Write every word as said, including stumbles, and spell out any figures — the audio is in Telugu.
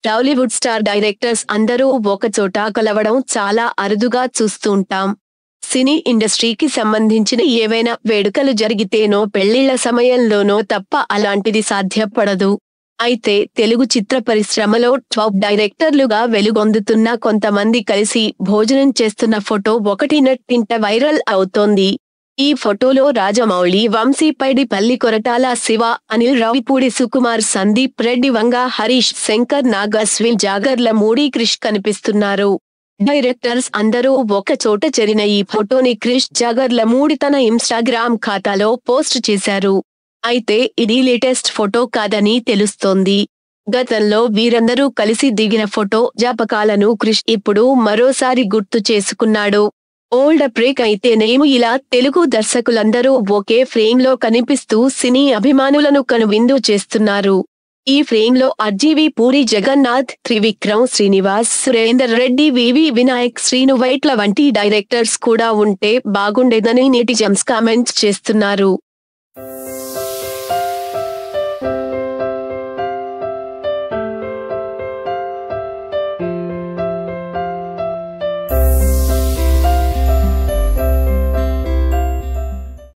టాలీవుడ్ స్టార్ డైరెక్టర్స్ అందరూ ఒకచోట కలవడం చాలా అరుదుగా చూస్తుంటాం. సినీ ఇండస్ట్రీకి సంబంధించిన ఏవైనా వేడుకలు జరిగితేనో పెళ్లిళ్ల సమయంలోనో తప్ప అలాంటిది సాధ్యపడదు. అయితే తెలుగు చిత్ర పరిశ్రమలో టాప్ డైరెక్టర్లుగా వెలుగొందుతున్న కొంతమంది కలిసి భోజనం చేస్తున్న ఫోటో ఒకటి నెట్టింట వైరల్ అవుతోంది. ఈ ఫోటోలో రాజమౌళి, వంశీ పైడిపల్లి కొరటాల శివ, అనిల్ రావిపూడి సుకుమార్, సందీప్ రెడ్డి, వంగ హరీష్, శంకర్ నాగ్, అశ్విన్ జాగర్లమూడి, క్రిష్ కనిపిస్తున్నారు. డైరెక్టర్స్ అందరూ ఒక చోట చేరిన ఈ ఫోటోని క్రిష్ జాగర్లమూడి తన ఇన్స్టాగ్రామ్ ఖాతాలో పోస్ట్ చేశారు. అయితే ఇది లేటెస్ట్ ఫోటో కాదని తెలుస్తోంది. గతంలో వీరందరూ కలిసి దిగిన ఫోటో జ్ఞాపకాలను క్రిష్ ఇప్పుడు మరోసారి గుర్తు చేసుకున్నాడు. ఓల్డ్ బ్రేక్ అయితేనేమో ఇలా తెలుగు దర్శకులందరూ ఒకే ఫ్రేమ్ లో కనిపిస్తూ సినీ అభిమానులను కనువిందు చేస్తున్నారు. ఈ ఫ్రేమ్ లో ఆర్జీవీ, పూరి జగన్నాథ్, త్రివిక్రమ్, శ్రీనివాస్, సురేందర్ రెడ్డి, వివి వినాయక్, శ్రీను వైట్ల వంటి డైరెక్టర్స్ కూడా ఉంటే బాగుండేదని నెటిజన్స్ కామెంట్స్ చేస్తున్నారు.